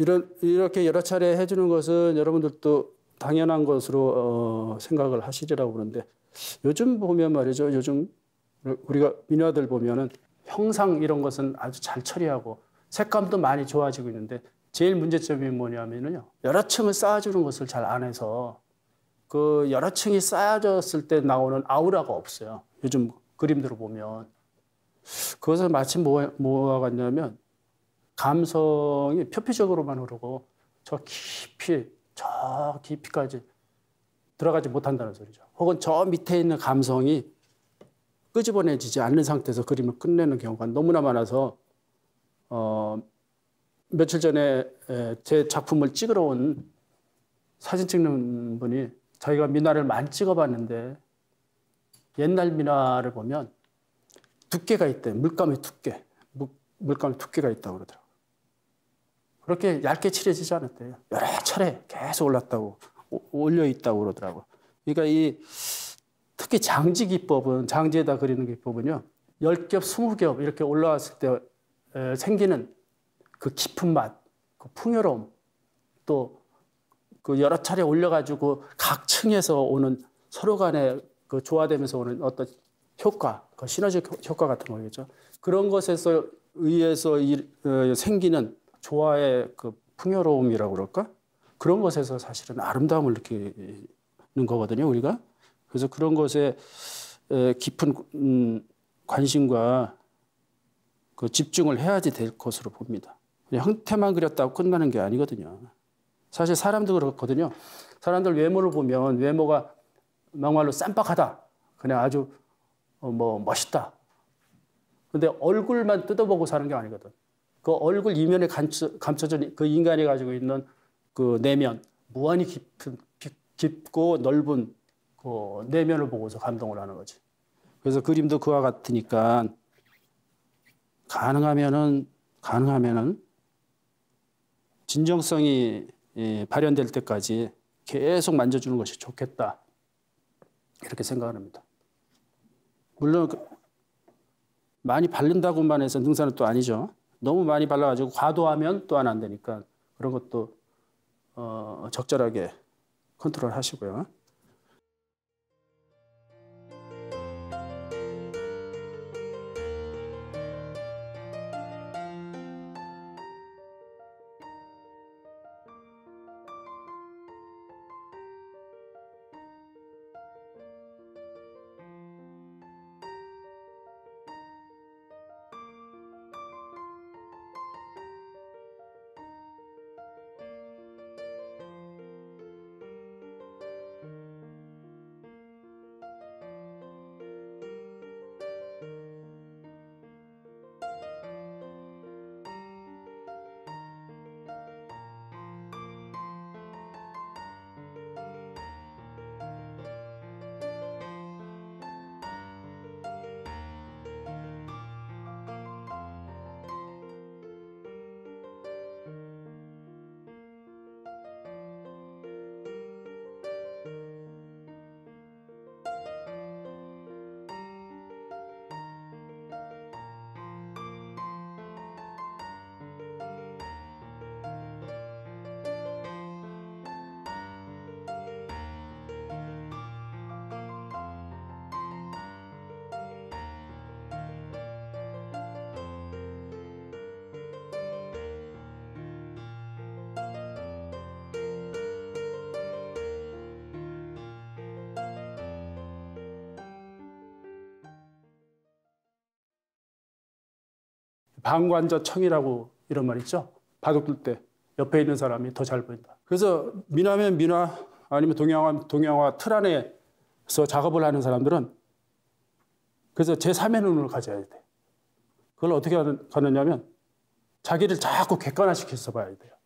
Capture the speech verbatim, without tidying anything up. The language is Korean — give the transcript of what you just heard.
이런, 이렇게 여러 차례 해주는 것은 여러분들도 당연한 것으로 어, 생각을 하시리라고 그러는데 요즘 보면 말이죠. 요즘 우리가 민화들 보면은 형상 이런 것은 아주 잘 처리하고 색감도 많이 좋아지고 있는데 제일 문제점이 뭐냐면요. 여러 층을 쌓아주는 것을 잘 안 해서 그 여러 층이 쌓여졌을 때 나오는 아우라가 없어요. 요즘 그림들을 보면. 그것은 마치 뭐, 뭐와 같냐면 감성이 표피적으로만 흐르고 저 깊이, 저 깊이까지 들어가지 못한다는 소리죠. 혹은 저 밑에 있는 감성이 끄집어내지지 않는 상태에서 그림을 끝내는 경우가 너무나 많아서 어, 며칠 전에 제 작품을 찍으러 온 사진 찍는 분이 자기가 민화를 많이 찍어봤는데 옛날 민화를 보면 두께가 있대. 물감의 두께. 물감의 두께가 있다고 그러더라고요. 그렇게 얇게 칠해지지 않았대요. 여러 차례 계속 올랐다고, 올려 있다고 그러더라고요. 그러니까 이 특히 장지 기법은, 장지에다 그리는 기법은요, 열 겹, 스무 겹 이렇게 올라왔을 때 생기는 그 깊은 맛, 그 풍요로움, 또 그 여러 차례 올려가지고 각 층에서 오는 서로 간에 그 조화되면서 오는 어떤 효과, 그 시너지적 효과 같은 거겠죠. 그런 것에서 의해서 이, 어, 생기는 조화의 그 풍요로움이라고 그럴까? 그런 것에서 사실은 아름다움을 느끼는 거거든요, 우리가. 그래서 그런 것에 깊은 음, 관심과 그 집중을 해야지 될 것으로 봅니다. 그냥 형태만 그렸다고 끝나는 게 아니거든요. 사실 사람도 그렇거든요. 사람들 외모를 보면 외모가 막말로 쌈박하다. 그냥 아주 어, 뭐 멋있다. 근데 얼굴만 뜯어보고 사는 게 아니거든. 그 얼굴 이면에 감춰, 감춰진 그 인간이 가지고 있는 그 내면, 무한히 깊은, 깊고 넓은 그 내면을 보고서 감동을 하는 거지. 그래서 그림도 그와 같으니까 가능하면은, 가능하면은 진정성이 발현될 때까지 계속 만져주는 것이 좋겠다. 이렇게 생각을 합니다. 물론 많이 바른다고만 해서 능사는 또 아니죠. 너무 많이 발라가지고 과도하면 또한 안 되니까 그런 것도 어, 적절하게 컨트롤 하시고요. 방관저청이라고 이런 말 있죠. 바둑 둘 때 옆에 있는 사람이 더 잘 보인다. 그래서 민화면 민화 아니면 동양화 동양화 틀 안에서 작업을 하는 사람들은 그래서 제삼의 눈을 가져야 돼. 그걸 어떻게 하느냐면 자기를 자꾸 객관화시켜서 봐야 돼요.